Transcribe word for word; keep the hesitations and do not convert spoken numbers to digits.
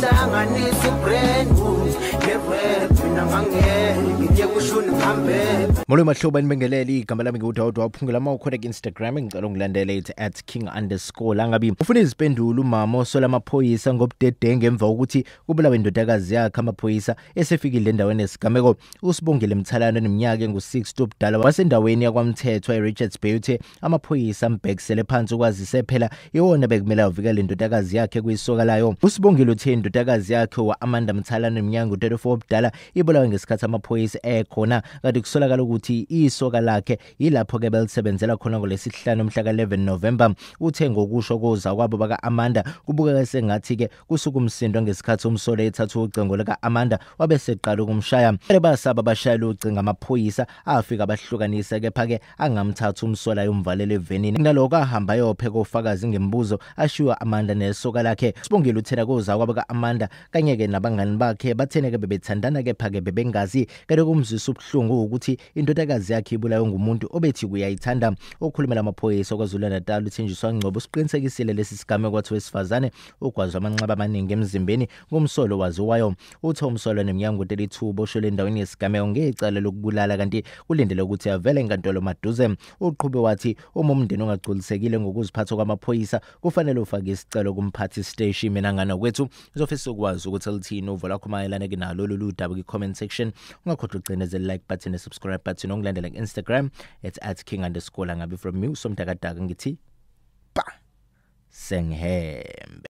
uhlanganisa brand ngerap namangeke ngiye kushona ngihambe Molo mahlobo nibengelele igama lami ngudawudwa waphungula mawukhona ku Instagram ngicela ungilandele it at king underscore langabi ufuna izipendulo umama osola amaphoyisa Ngobudedengu emva ukuthi kubulawe indodakazi yakhe amaphoyisa esefikile endaweni esigameko usibongile Mthalana neminyaka engu six ubudala wasendaweni yakwamthethwa eRichards Bay uthe amaphoyisa ambhekisele phansi kwazise phela iwona bekumela uvikela indodakazi yakhe kuyisoka layo usibongile uthe indodakazi yakhe wa Amanda Mthalana neminyaka engu thirty-four ubudala ibulawe ngesikhathi amaphoyisa ekhona kanti kusolakala ukuthi isoka lakhe yilapho ke belisebenzela khona ngolesihlanu mhla ka eleven November uthe ngokusho koza kwabo baka Amanda kubuka sengathi ke kusuka umsindo ngesikhathi umsole ethathu ucingo lika Amanda wabeseqala ukumshaya basaba bashayela ucingo amaphoyisa afika bahlukanisa ke phake angamthatha umsola yomvalele evenini kunaloko ahamba yopheka ufakazi ngembuzo ashiwa Amanda nesoka lakhe sibongile uthena koza kwabo ka Amanda kanye ke nabangani bakhe bathene ke bebethandana ke phake bebengazi kade kumzisa ubhlungu ukuthi indodakazi yakhe ibulayo ngumuntu obethi kuyayithanda okhulumela amaphoyisa kwaZulu Natal uthenjiswa Ngcobo siqinisekisile lesi sigame kwathi wesifazane ogwazwa amanxeba amaningi emzimbeni ngomsolo waziwayo uthe umsolo neminyaka thirty-two boshole endaweni yesigame ngecala lokubulala kanti kulindele ukuthi avele enkantolo maduze uqhube wathi uma umndeni ongagculisekile ngokuziphatha kwamaphoyisa kufanele ufake isicelo kumphathi station mina ngana kwethu uzofisa ukwazi ukuthi lithini uvo lakho mayelana kenalo lolu daba ku comment section ungakhohlwa ucinezela like button subscribe button ongilandela ku Instagram it's at king underscore langabi from me usomdakadaka ngithi ba sengihembe.